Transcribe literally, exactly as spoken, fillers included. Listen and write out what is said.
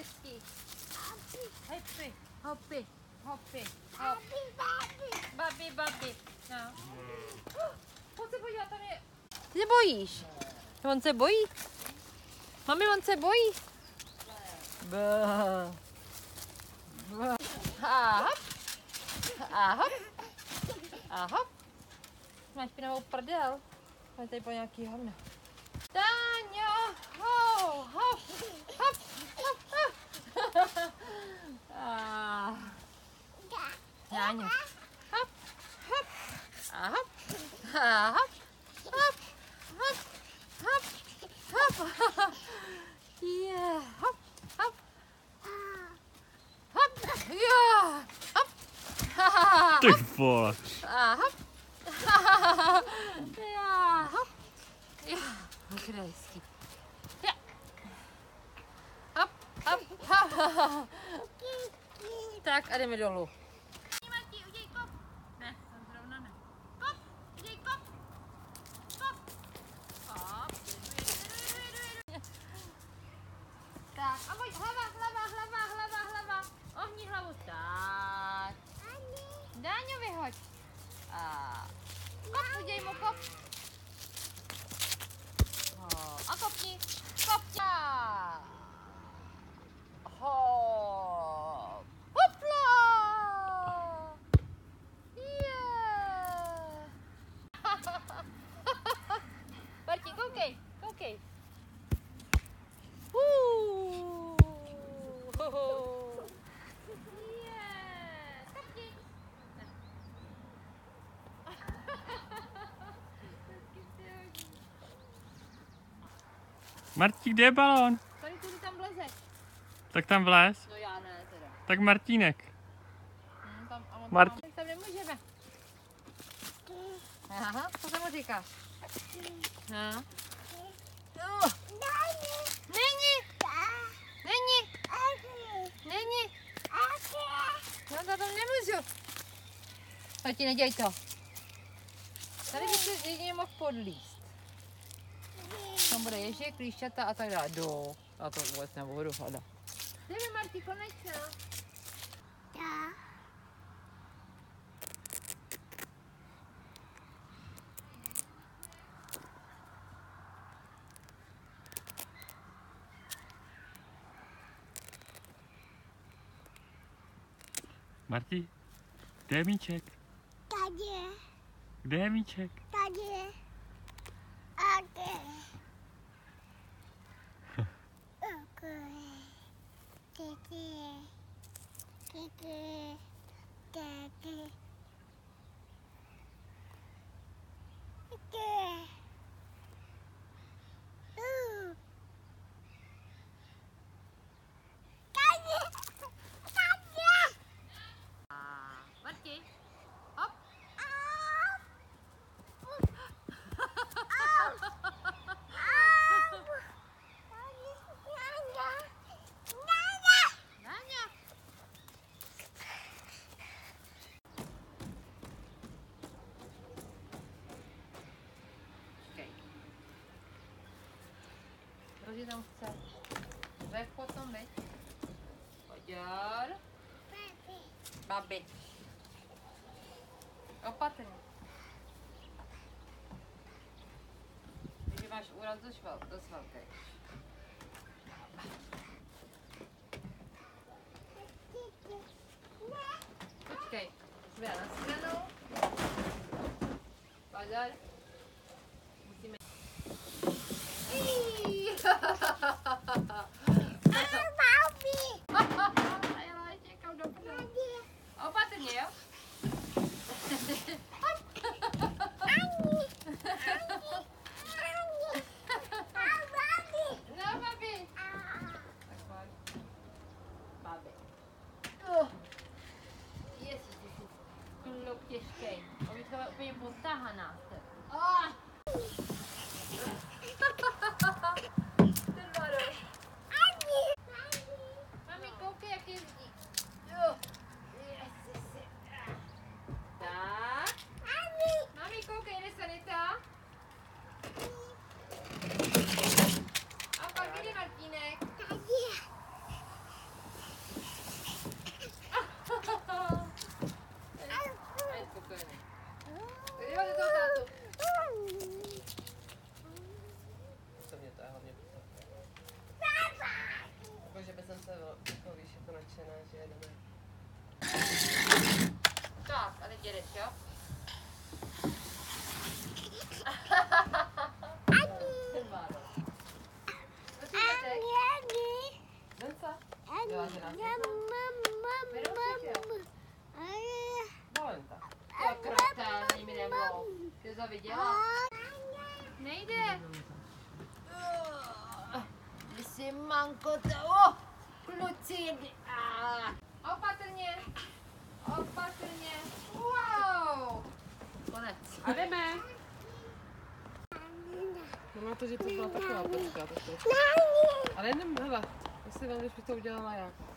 hezký. Happy, hoppy, hoppy, hop. Babi, babi. No. Pojď se podívat, tam je... Ty se bojíš? On se bojí? Mami, on se bojí? Bá. Bá. A hop. A hop. A hop. Máš špinavou prdel. Máš tady po nějaký hovno. Táňo, ho, hop, hop, hop, hop. Ah. Táňo, hop, hop, a hop, a hop, hop, hop, hop, hop, yeah, hop, hop, hop, yeah, hop, Ty vole. a hop, já, hop, já, krajský, já, hop, hop, hop, tak a jdeme dolů. Martí, udělej kop. Ne, tam zrovna ne. Kop, udělej kop. Kop. Kop, jedu, jedu, jedu, jedu. Tak, a pojď, hlava, hlava, hlava, hlava, hlava. Ohni hlavu, tak. Dáňo, vyhoď. A kop, udělej mu kop. A kopni, kopni. Hop. Hopla. Yeah. Martin, koukej, koukej. Uh. Yeah. Kopni. Martí, kde je balón? Tady tudy tam vleze. Tak tam vlez. No já ne teda. Tak Martínek. Hmm, tam, a on Marti- tam, tam nemůžeme. Aha, co se mu říká? No. Uh. Není. Není. Není. No to tam nemůžu. Tati, neděj to. Tady by se jedině mohl podlíst. Tam bude ježek, klíšťata a tak dále. Do. A to vůbec nebudu hledat. Jdeme, Marti, konečně. Martí, kde je míček? Tady, Kde je míček? tady, tady. Kiki, kiki, kiki, kiki. Uh. Tady, tady. Marti, hop. Dáňa. Počkej. Rozi tam chce. Vech potom, veď. Poďar. Babi. Opatrně. Když máš úraz dost vel, dost velký. Počkej, jsme na stranu. Pozor. Musíme... Najela ještě kam do prdele. Opatrně, jo? No, babi. Tak pojď. Babi. Oh. Ježiš, ty jsi kluk těžkej. On je to úplně potahaná z tebe. nadšená, že jedeme. Tak, a teď jedeš, jo? Denca? Jo, že nás Valenta. Jo, krotá, za nimi jdemou. Ty jsi ho viděla? Nejde. Ty jsi manko to. Oh, kluci jedli. Ah. Opatrně. Opatrně. Wow. Konec. A jdeme. No na to, že to byla taková počka. Ale jenom, hele, jestli vám, když bych to udělala já.